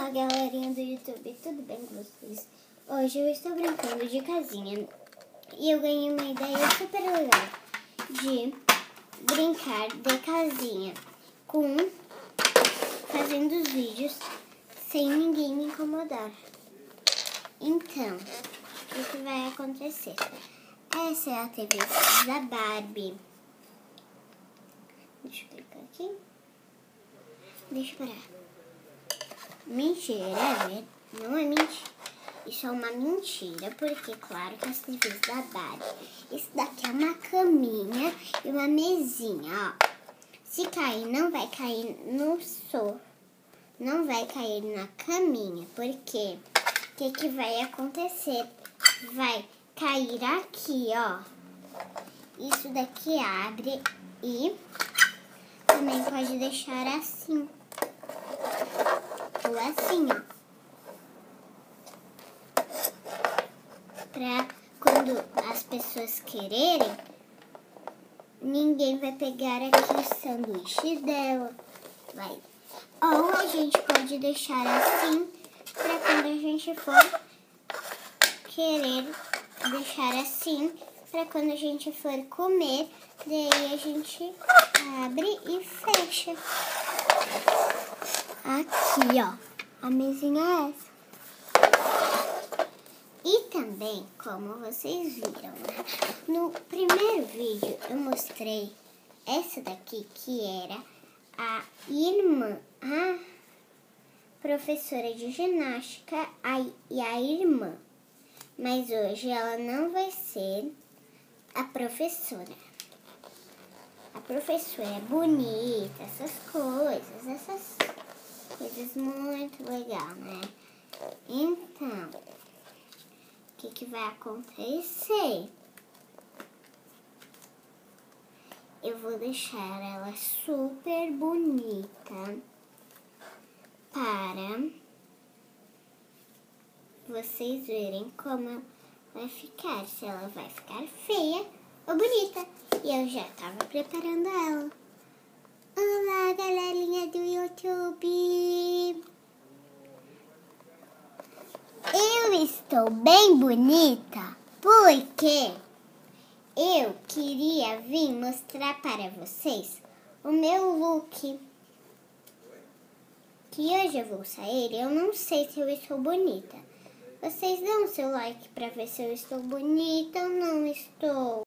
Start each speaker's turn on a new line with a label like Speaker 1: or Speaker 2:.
Speaker 1: Olá, galerinha do YouTube, tudo bem com vocês? Hoje eu estou brincando de casinha e eu ganhei uma ideia super legal de brincar de casinha fazendo os vídeos sem ninguém me incomodar. Então, o que vai acontecer? Essa é a TV da Barbie. Deixa eu clicar aqui. Deixa eu parar. Mentira, não é mentira. Isso é uma mentira, porque claro que as TVs da Barbie. Isso daqui é uma caminha e uma mesinha, ó. Se cair, não vai cair no sofá, não vai cair na caminha, porque o que vai acontecer? Vai cair aqui, ó. Isso daqui abre e também pode deixar assim. Ou assim, ó. Pra quando as pessoas quererem, ninguém vai pegar aqui o sanduíche dela. Vai. Ou a gente pode deixar assim, pra quando a gente for querer deixar assim, pra quando a gente for comer, daí a gente abre e fecha. Aqui, ó, a mesinha é essa. E também, como vocês viram, né? No primeiro vídeo eu mostrei essa daqui, que era a irmã, a professora de ginástica e a irmã. Mas hoje ela não vai ser a professora. A professora é bonita, essas coisas muito legal, né? Então, o que vai acontecer? Eu vou deixar ela super bonita para vocês verem como ela vai ficar. Se ela vai ficar feia ou bonita. E eu já estava preparando ela. Olá, galerinha do YouTube! Eu estou bem bonita porque eu queria vir mostrar para vocês o meu look. Que hoje eu vou sair, eu não sei se eu estou bonita. Vocês dão seu like para ver se eu estou bonita ou não estou.